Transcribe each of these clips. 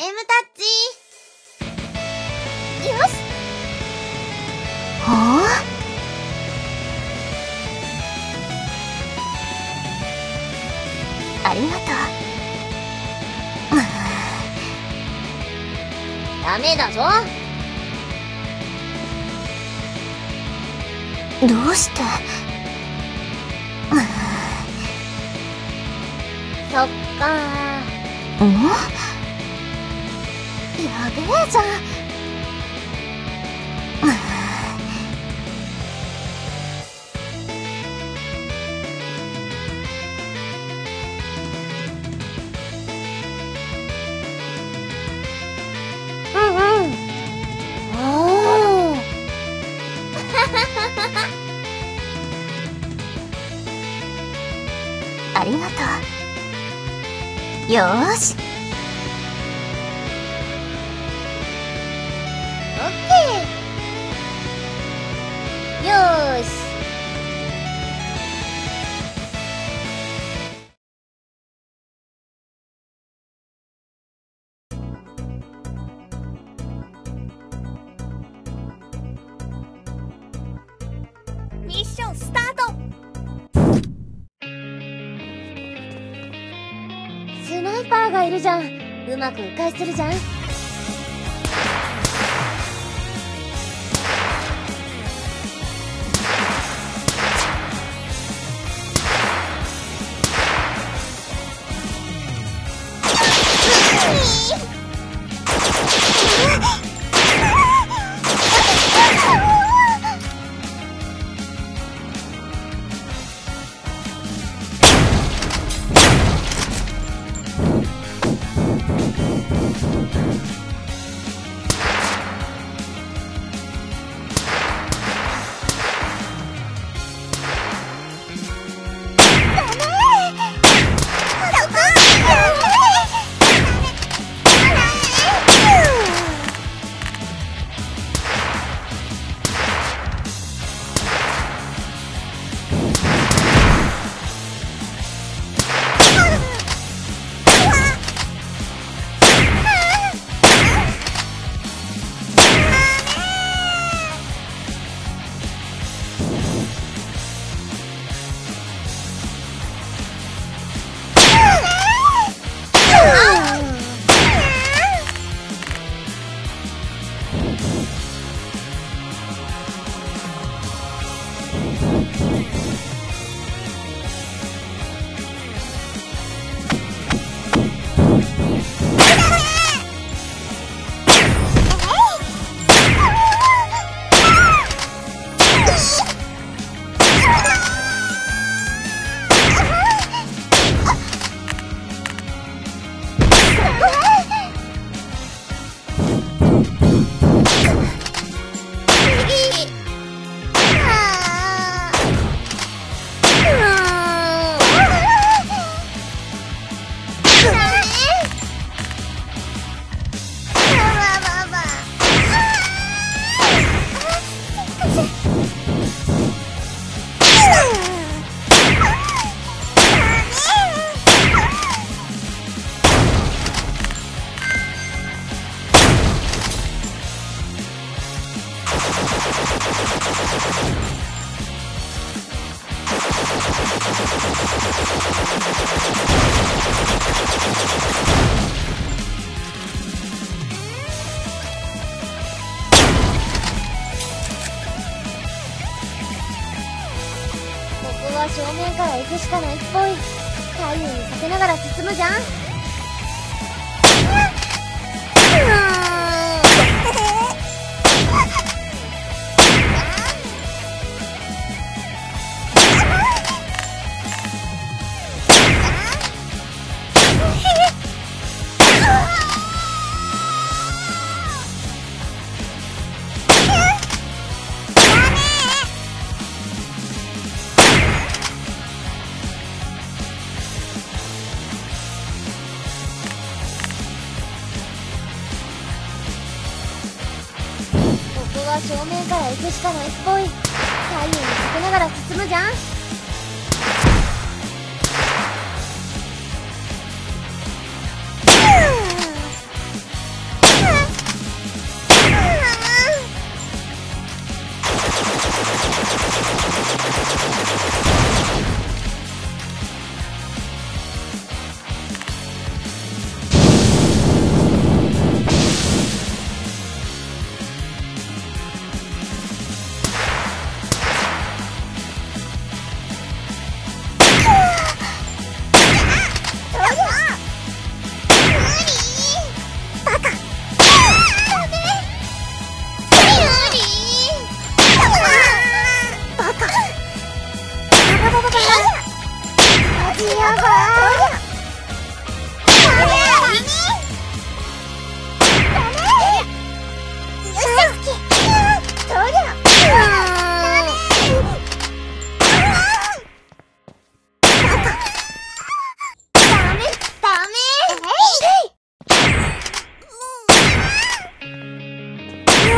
M タッチ。よし。 ほう。ありがとう。 ダメだぞ。 どうして。 そっかー。 やべえじゃん。 ありがとう。よーし。 オッケー。よーし。ミッションスタート。スナイパーがいるじゃん。うまく迂回するじゃん。正面から行くしかないっぽい。左右に避けながら進むじゃん。正面から行くしかないっぽい。左右に避けながら進むじゃん。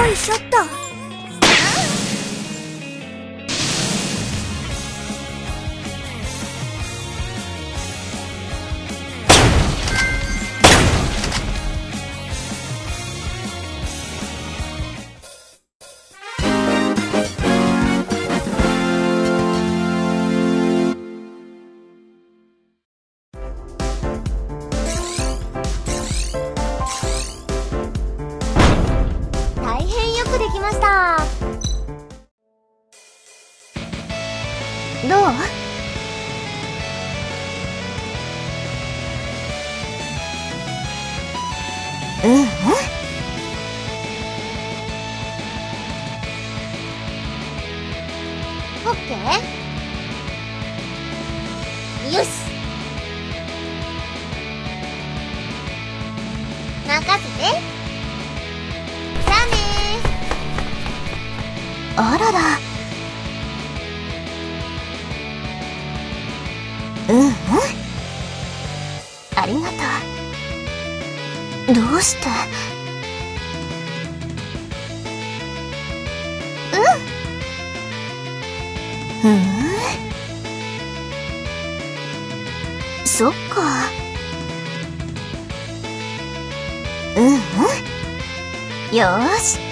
よいしょっと。大変よくできました。 どう？ オッケー。よし。任せて。じゃあねあらら。ありがとう。どうして？そっか。よーし。